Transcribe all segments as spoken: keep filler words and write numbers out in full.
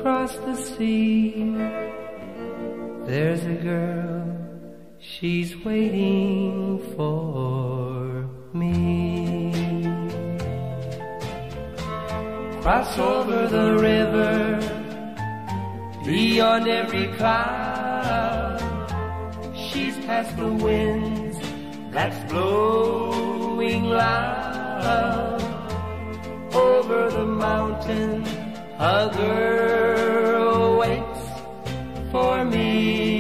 across the sea, there's a girl, she's waiting for me. Cross over the river, beyond every cloud, she's past the winds that's blowing loud. Over the mountain, a girl waits for me.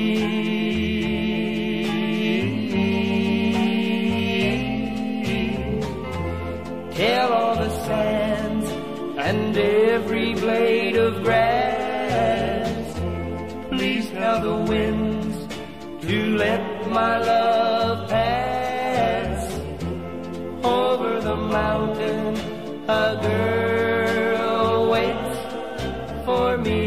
Tell all the sands and every blade of grass, please tell the winds to let my love pass. Over the mountain, a girl waits for me.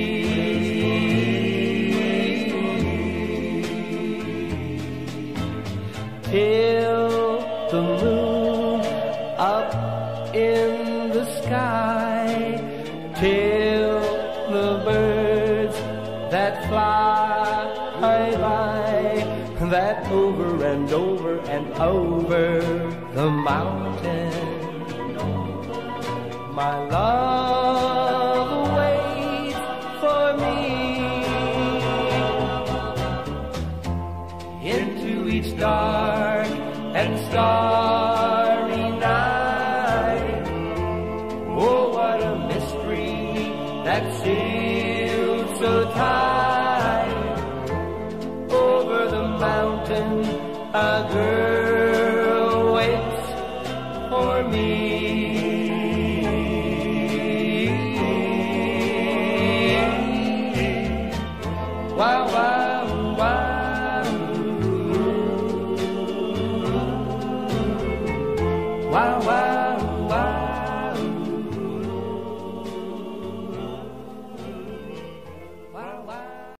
Till the moon up in the sky, till the birds that fly by, that over and over and over the mountain, my love waits for me. Into each dark and starry night, oh, what a mystery that sealed so tight. Over the mountain, a girl waits for me. Wow, wow, wow. Wow, wow.